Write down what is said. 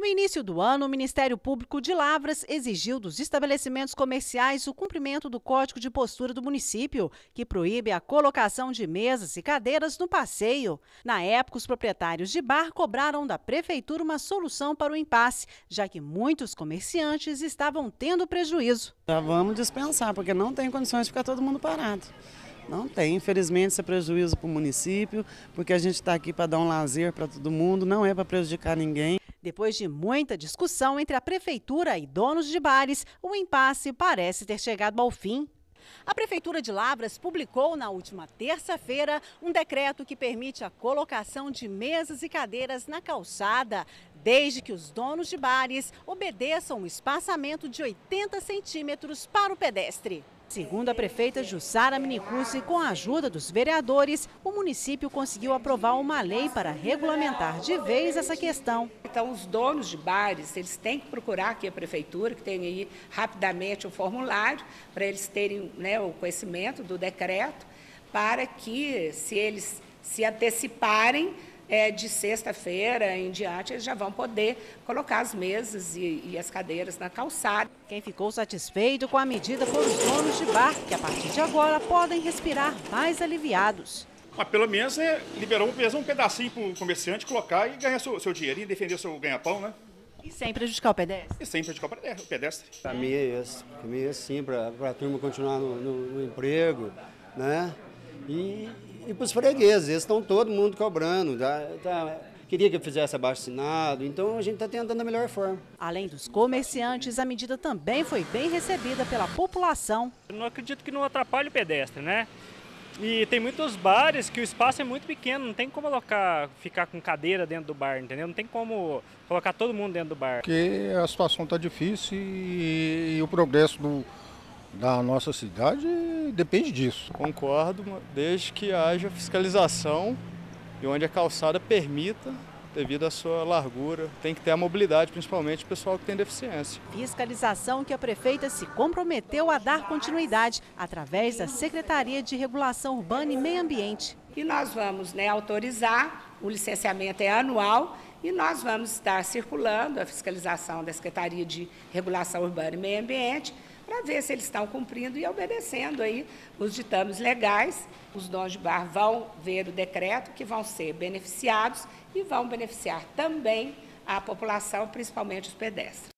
No início do ano, o Ministério Público de Lavras exigiu dos estabelecimentos comerciais o cumprimento do Código de Postura do município, que proíbe a colocação de mesas e cadeiras no passeio. Na época, os proprietários de bar cobraram da prefeitura uma solução para o impasse, já que muitos comerciantes estavam tendo prejuízo. Já vamos dispensar, porque não tem condições de ficar todo mundo parado. Não tem, infelizmente isso é prejuízo para o município, porque a gente está aqui para dar um lazer para todo mundo, não é para prejudicar ninguém. Depois de muita discussão entre a prefeitura e donos de bares, o impasse parece ter chegado ao fim. A Prefeitura de Lavras publicou na última terça-feira um decreto que permite a colocação de mesas e cadeiras na calçada, desde que os donos de bares obedeçam um espaçamento de 80 centímetros para o pedestre. Segundo a prefeita Jussara Minicucci, com a ajuda dos vereadores, o município conseguiu aprovar uma lei para regulamentar de vez essa questão. Então, os donos de bares, eles têm que procurar aqui a prefeitura, que tem aí rapidamente um formulário, para eles terem, o conhecimento do decreto, para que, se eles se anteciparem, de sexta-feira em diante, eles já vão poder colocar as mesas e as cadeiras na calçada. Quem ficou satisfeito com a medida foram os donos de bar, que a partir de agora podem respirar mais aliviados. Mas pelo menos liberou um pedacinho para o comerciante colocar e ganhar seu dinheirinho, defender o seu ganha-pão, né? E sem prejudicar o pedestre? E sem prejudicar o pedestre. Para mim é sim, para a turma continuar no emprego, né? E para os fregueses, eles estão todo mundo cobrando, queria que eu fizesse abaixo-assinado, então a gente está tentando da melhor forma. Além dos comerciantes, a medida também foi bem recebida pela população. Eu não acredito que não atrapalhe o pedestre, né? E tem muitos bares que o espaço é muito pequeno, não tem como ficar com cadeira dentro do bar, entendeu? Não tem como colocar todo mundo dentro do bar. Porque a situação está difícil e o progresso da nossa cidade depende disso. Concordo, desde que haja fiscalização e onde a calçada permita, devido à sua largura. Tem que ter a mobilidade, principalmente o pessoal que tem deficiência. Fiscalização que a prefeita se comprometeu a dar continuidade através da Secretaria de Regulação Urbana e Meio Ambiente. E nós vamos autorizar, o licenciamento é anual, e nós vamos estar circulando a fiscalização da Secretaria de Regulação Urbana e Meio Ambiente, para ver se eles estão cumprindo e obedecendo aí os ditames legais. Os donos de bar vão ver o decreto, que vão ser beneficiados e vão beneficiar também a população, principalmente os pedestres.